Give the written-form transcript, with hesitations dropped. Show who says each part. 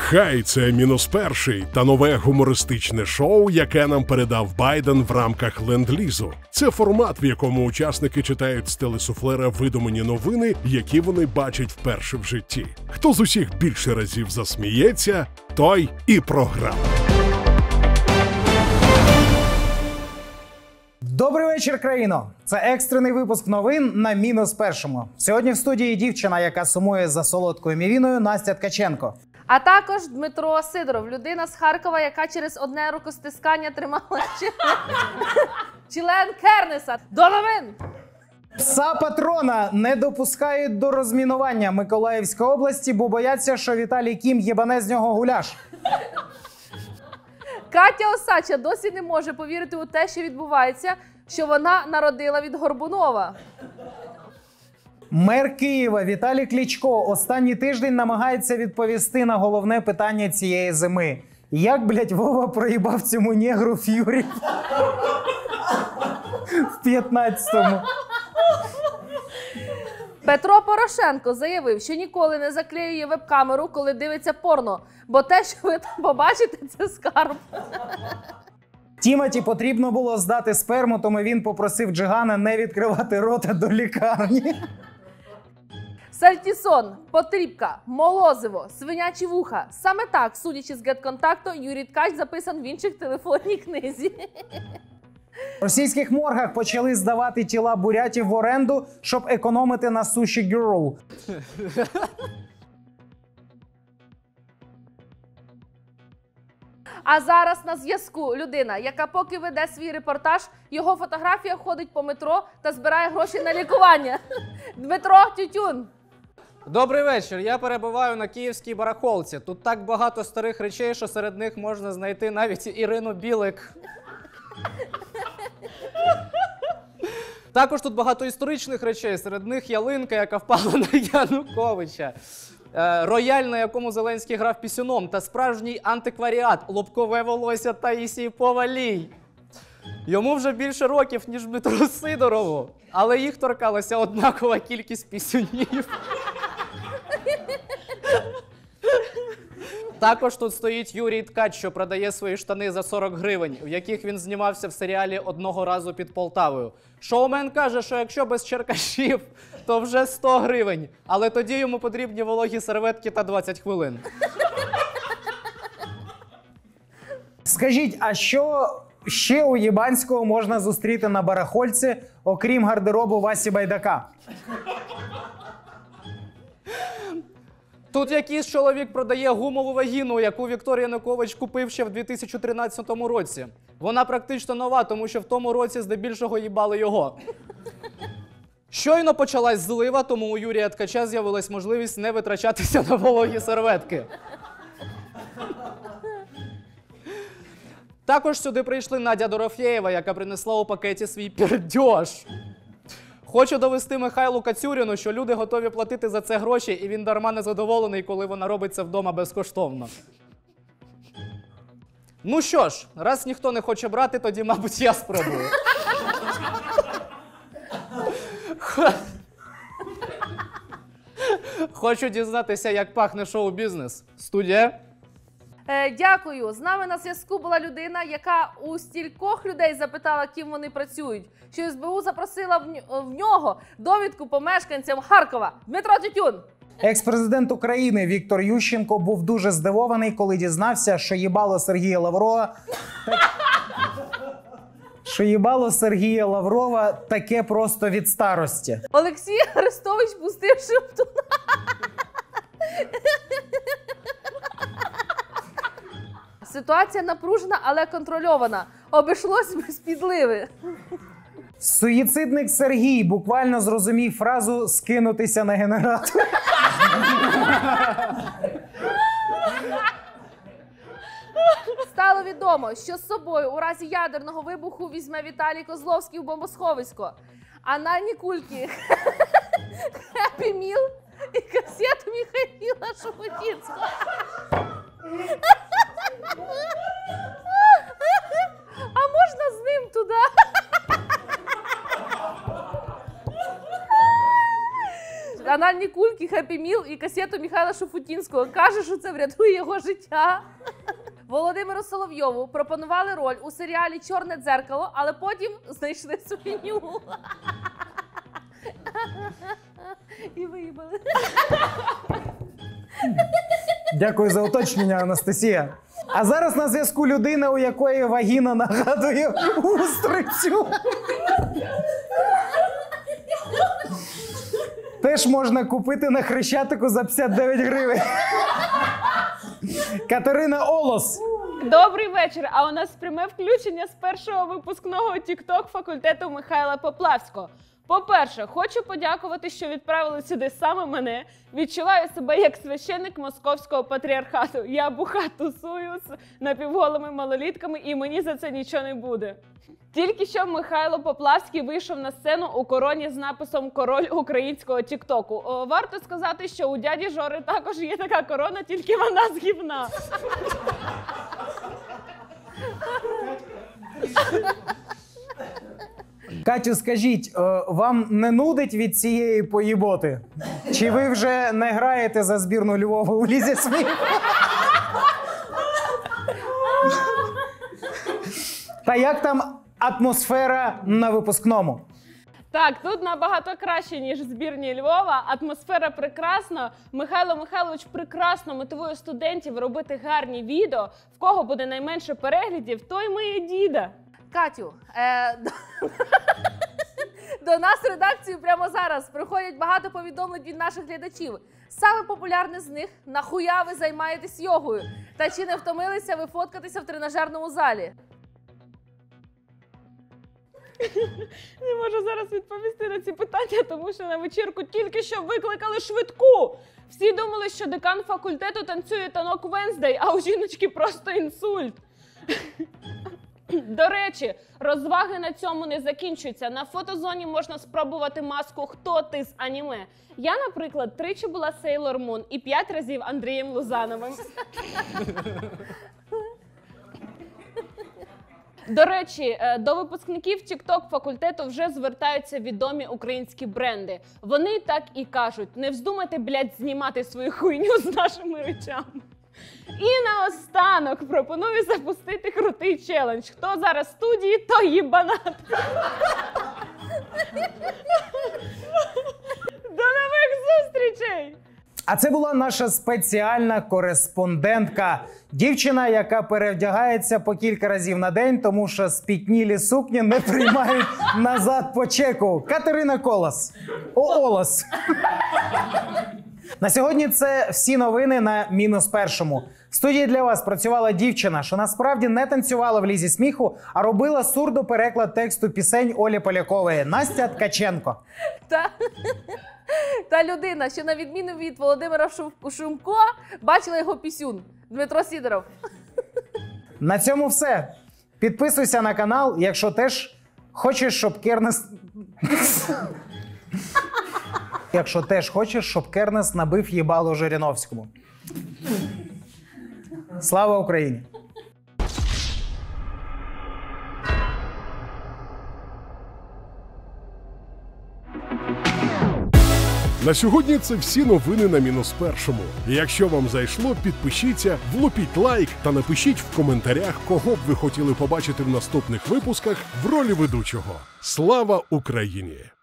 Speaker 1: Хай, це «Мінус перший» та нове гумористичне шоу, яке нам передав Байден в рамках ленд-лізу. Це формат, в якому учасники читають з телесуфлера видумані новини, які вони бачать вперше в житті. Хто з усіх більше разів засміється, той і програв.
Speaker 2: Добрий вечір, країно! Це екстрений випуск новин на «Мінус першому». Сьогодні в студії дівчина, яка сумує за солодкою мівіною, Настя Ткаченко.
Speaker 3: А також Дмитро Сидоров, людина з Харкова, яка через одне рукостискання тримала член Кернеса. До новин!
Speaker 2: Пса патрона не допускають до розмінування Миколаївської області, бо бояться, що Віталій Кім єбане з нього гуляш.
Speaker 3: Катя Осадча досі не може повірити у те, що відбувається, що вона народила від Горбунова.
Speaker 2: Мер Києва Віталій Кличко останній тиждень намагається відповісти на головне питання цієї зими. Як, блядь, Вова проїбав цьому негру Ф'юрі в 15-му?
Speaker 3: Петро Порошенко заявив, що ніколи не заклеює веб-камеру, коли дивиться порно, бо те, що ви там побачите, це скарб.
Speaker 2: Тімоті потрібно було здати сперму, тому він попросив Джигана не відкривати рота до лікарні.
Speaker 3: Сальтісон, Потрібка, Молозиво, Свинячі вуха. Саме так, судячи з гет-контакту, Юрій Ткач записан в інших телефонній книзі.
Speaker 2: В російських моргах почали здавати тіла бурятів в оренду, щоб економити на суші герл.
Speaker 3: А зараз на зв'язку людина, яка поки веде свій репортаж, його фотографія ходить по метро та збирає гроші на лікування. Дмитро Тютюн.
Speaker 4: Добрий вечір. Я перебуваю на київській барахолці. Тут так багато старих речей, що серед них можна знайти навіть Ірину Білик. Також тут багато історичних речей. Серед них ялинка, яка впала на Януковича. Рояль, на якому Зеленський грав пісюном, та справжній антикваріат – лобкове волосся Таїсії Повалій. Йому вже більше років, ніж Дмитру Сидорову, але їх торкалася однакова кількість пісюнів. Також тут стоїть Юрій Ткач, що продає свої штани за 40 гривень, в яких він знімався в серіалі «Одного разу під Полтавою». Шоумен каже, що якщо без черкашів, то вже 100 гривень, але тоді йому потрібні вологі серветки та 20 хвилин.
Speaker 2: Скажіть, а що ще у Єбанського можна зустріти на барахольці, окрім гардеробу Васі Байдака?
Speaker 4: Тут якийсь чоловік продає гумову вагіну, яку Віктор Янукович купив ще в 2013 році. Вона практично нова, тому що в тому році здебільшого їбали його. Щойно почалась злива, тому у Юрія Ткача з'явилась можливість не витрачатися на вологі серветки. Також сюди прийшли Надя Дорофєєва, яка принесла у пакеті свій пердьош. Хочу довести Михайлу Кацюріну, що люди готові платити за це гроші, і він дарма не задоволений, коли вона робить це вдома безкоштовно. Ну що ж, раз ніхто не хоче брати, тоді, мабуть, я спробую. Хочу дізнатися, як пахне шоу-бізнес. Студія?
Speaker 3: Дякую. З нами на зв'язку була людина, яка у стількох людей запитала, ким вони працюють, що СБУ запросила в нього довідку по мешканцям Харкова. Дмитро Тютюн.
Speaker 2: Екс-президент України Віктор Ющенко був дуже здивований, коли дізнався, що їбало Сергія Лаврова таке просто від старості.
Speaker 3: Олексій Арестович пустив Шептуна. Ситуація напружена, але контрольована. Обійшлось без підливи.
Speaker 2: Суїцидник Сергій буквально зрозумів фразу «скинутися на генератор».
Speaker 3: Стало відомо, що з собою у разі ядерного вибуху візьме Віталій Козловський в бомбосховисько. Анальні кульки, Happy Meal і касету Михайла Шуфутінського. А можна з ним туди? анальні кульки, Happy Meal і касету Михайла Шуфутінського. Каже, що це врятує його життя. Володимиру Соловйову пропонували роль у серіалі «Чорне дзеркало», але потім знайшли свиню. І виїбали.
Speaker 2: Дякую за уточнення, Анастасія. А зараз на зв'язку людина, у якої вагіна нагадує устрицю. Теж можна купити на Хрещатику за 59 гривень. Катерина Олос.
Speaker 5: Добрий вечір. А у нас пряме включення з першого випускного TikTok факультету Михайла Поплавського. По-перше, хочу подякувати, що відправили сюди саме мене. Відчуваю себе як священник московського патріархату. Я буха тусую з напівголими малолітками і мені за це нічого не буде. Тільки що Михайло Поплавський вийшов на сцену у короні з написом «Король українського тіктоку». Варто сказати, що у дяді Жори також є така корона, тільки вона з гівна.
Speaker 2: Катю, скажіть, вам не нудить від цієї поїботи? Чи ви вже не граєте за збірну Львова у Лізі сміху? Та як там атмосфера на випускному?
Speaker 5: Так, тут набагато краще, ніж в збірні Львова. Атмосфера прекрасна. Михайло Михайлович прекрасно мотивує студентів робити гарні відео. В кого буде найменше переглядів, той миє діда.
Speaker 3: Катю, до нас в редакцію прямо зараз приходять багато повідомлень від наших глядачів. Саме популярне з них – нахуя ви займаєтесь йогою? Та чи не втомилися ви фоткатися в тренажерному залі?
Speaker 5: Не можу зараз відповісти на ці питання, тому що на вечірку тільки що викликали швидку. Всі думали, що декан факультету танцює танок Венздей, а у жіночки просто інсульт. До речі, розваги на цьому не закінчуються. На фотозоні можна спробувати маску «Хто ти з аніме?». Я, наприклад, тричі була Сейлор Мун і 5 разів Андрієм Лузановим. До речі, до випускників TikTok факультету вже звертаються відомі українські бренди. Вони так і кажуть: не вздумайте, блядь, знімати свою хуйню з нашими речами. І наостанок пропоную запустити крутий челендж. Хто зараз в студії, той їбанат. До нових зустрічей!
Speaker 2: А це була наша спеціальна кореспондентка. Дівчина, яка перевдягається по кілька разів на день, тому що спітнілі сукні не приймають назад по чеку. Катерина Колос. Олос. На сьогодні це всі новини на -1. В студії для вас працювала дівчина, що насправді не танцювала в Лізі сміху, а робила сурдопереклад тексту пісень Олі Полякової. Настя Ткаченко.
Speaker 3: Та людина, що на відміну від Володимира Шумко, бачила його пісюн. Дмитро Сідоров.
Speaker 2: На цьому все. Підписуйся на канал, якщо теж хочеш, щоб Кернес... Якщо теж хочеш, щоб Кернес набив їбало Жириновському. Слава Україні!
Speaker 1: На сьогодні це всі новини на -1. Якщо вам зайшло, підпишіться, влупіть лайк та напишіть в коментарях, кого б ви хотіли побачити в наступних випусках в ролі ведучого. Слава Україні!